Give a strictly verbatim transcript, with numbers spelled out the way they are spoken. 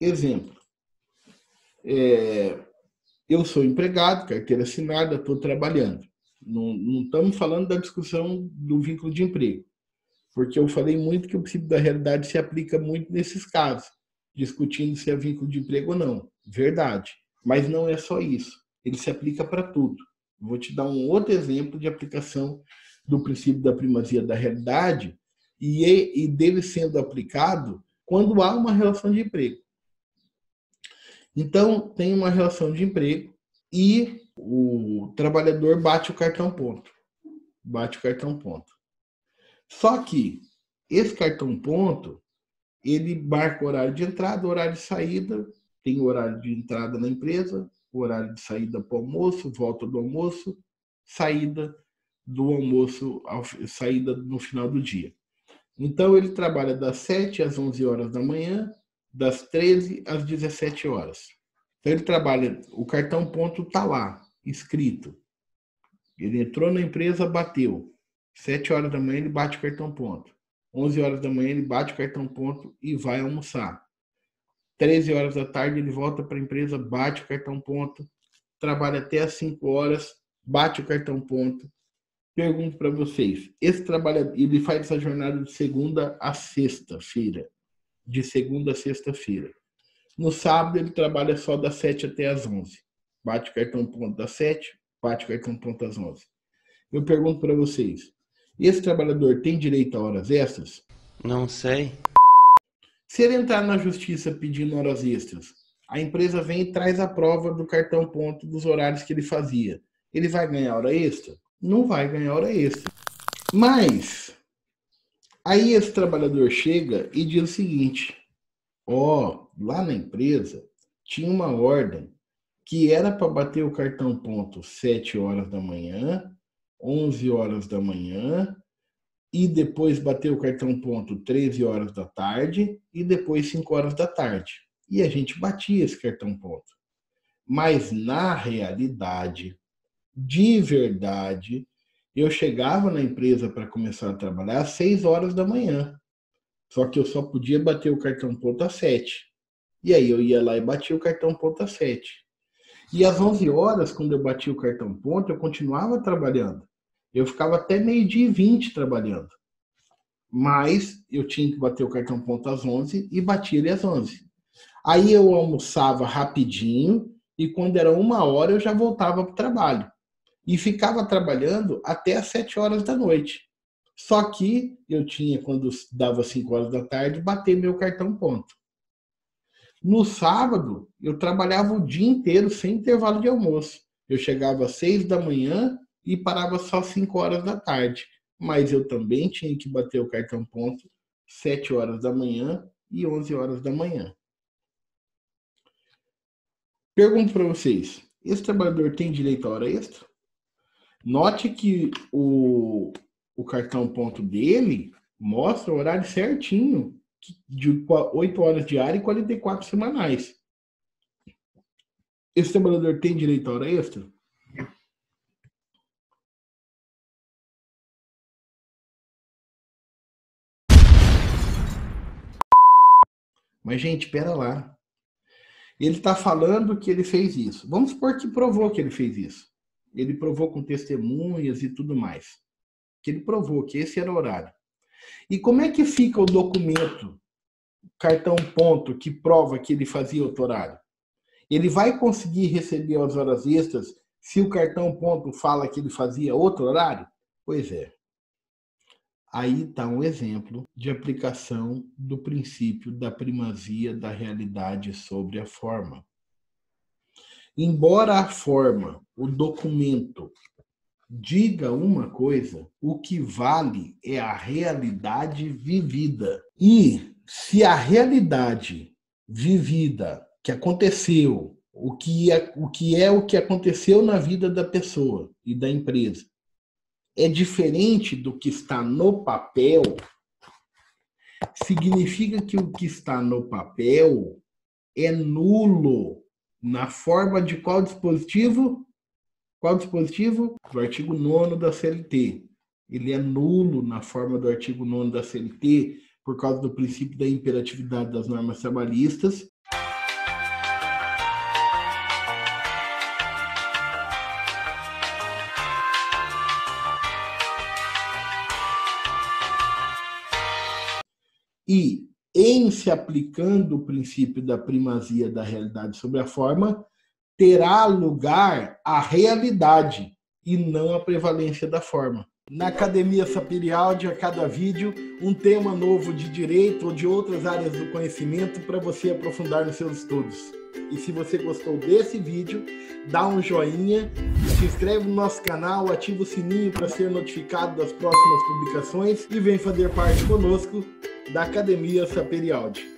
Exemplo. É, eu sou empregado, carteira assinada, estou trabalhando. Não, não estamos falando da discussão do vínculo de emprego, porque eu falei muito que o princípio da realidade se aplica muito nesses casos, discutindo se é vínculo de emprego ou não. Verdade. Mas não é só isso. Ele se aplica para tudo. Vou te dar um outro exemplo de aplicação do princípio da primazia da realidade e, e dele sendo aplicado quando há uma relação de emprego. Então, tem uma relação de emprego e o trabalhador bate o cartão ponto. Bate o cartão ponto. Só que esse cartão ponto, ele marca o horário de entrada, horário de saída, tem o horário de entrada na empresa, o horário de saída para o almoço, volta do almoço, saída do almoço, saída no final do dia. Então, ele trabalha das sete às onze horas da manhã, das treze às dezessete horas. Então, ele trabalha, o cartão ponto está lá, escrito. Ele entrou na empresa, bateu. sete horas da manhã, ele bate o cartão ponto. onze horas da manhã, ele bate o cartão ponto e vai almoçar. treze horas da tarde, ele volta para a empresa, bate o cartão ponto, trabalha até às cinco horas, bate o cartão ponto. Pergunto para vocês, esse trabalhador, ele faz essa jornada de segunda a sexta-feira. De segunda a sexta-feira. No sábado, ele trabalha só das sete até às onze. Bate o cartão ponto das sete, bate o cartão ponto às onze. Eu pergunto para vocês, esse trabalhador tem direito a horas extras? Não sei. Se ele entrar na justiça pedindo horas extras, a empresa vem e traz a prova do cartão ponto dos horários que ele fazia. Ele vai ganhar hora extra? Não vai ganhar hora extra. Mas, aí esse trabalhador chega e diz o seguinte, ó, oh, lá na empresa tinha uma ordem que era para bater o cartão ponto sete horas da manhã, onze horas da manhã, e depois bater o cartão ponto treze horas da tarde e depois cinco horas da tarde. E a gente batia esse cartão ponto. Mas na realidade, de verdade, eu chegava na empresa para começar a trabalhar às seis horas da manhã. Só que eu só podia bater o cartão ponto às sete. E aí eu ia lá e batia o cartão ponto às sete. E às onze horas, quando eu batia o cartão ponto, eu continuava trabalhando. Eu ficava até meio-dia e vinte trabalhando. Mas eu tinha que bater o cartão ponto às onze e batia ele às onze. Aí eu almoçava rapidinho e quando era uma hora eu já voltava para o trabalho. E ficava trabalhando até às sete horas da noite. Só que eu tinha, quando dava cinco horas da tarde, bater meu cartão ponto. No sábado, eu trabalhava o dia inteiro sem intervalo de almoço. Eu chegava às seis da manhã e parava só cinco horas da tarde. Mas eu também tinha que bater o cartão ponto sete horas da manhã e onze horas da manhã. Pergunto para vocês, esse trabalhador tem direito a hora extra? Note que o, o cartão ponto dele mostra o horário certinho, de oito horas diárias e quarenta e quatro semanais. Esse trabalhador tem direito a hora extra? Mas, gente, espera lá. Ele está falando que ele fez isso. Vamos supor que provou que ele fez isso. Ele provou com testemunhas e tudo mais. Que ele provou que esse era o horário. E como é que fica o documento, cartão ponto, que prova que ele fazia outro horário? Ele vai conseguir receber as horas extras se o cartão ponto fala que ele fazia outro horário? Pois é. Aí está um exemplo de aplicação do princípio da primazia da realidade sobre a forma. Embora a forma, o documento, diga uma coisa, o que vale é a realidade vivida. E se a realidade vivida que aconteceu, o que é o que, é o que aconteceu na vida da pessoa e da empresa, é diferente do que está no papel, significa que o que está no papel é nulo na forma de qual dispositivo? Qual dispositivo? Do artigo nono da C L T. Ele é nulo na forma do artigo nono da C L T por causa do princípio da imperatividade das normas trabalhistas. E, em se aplicando o princípio da primazia da realidade sobre a forma, terá lugar a realidade e não a prevalência da forma. Na Academia Saperial, a cada vídeo, um tema novo de direito ou de outras áreas do conhecimento para você aprofundar nos seus estudos. E se você gostou desse vídeo, dá um joinha, se inscreve no nosso canal, ativa o sininho para ser notificado das próximas publicações e vem fazer parte conosco da Academia Saperial.